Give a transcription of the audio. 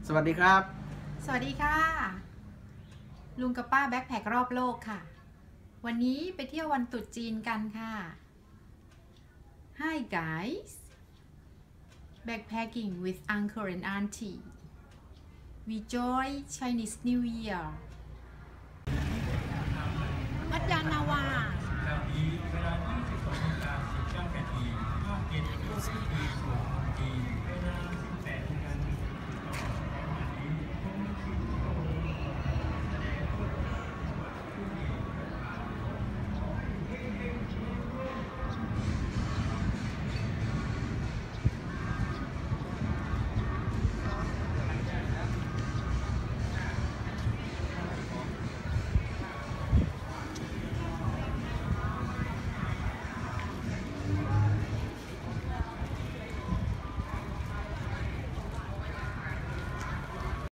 สวัสดีครับสวัสดีค่ะลุงกับป้าแบ็คแพครอบโลกค่ะวันนี้ไปเที่ยววันตรุษจีนกันค่ะ Hi guys backpacking with uncle and auntie we joy Chinese New Year วัดยานนาวา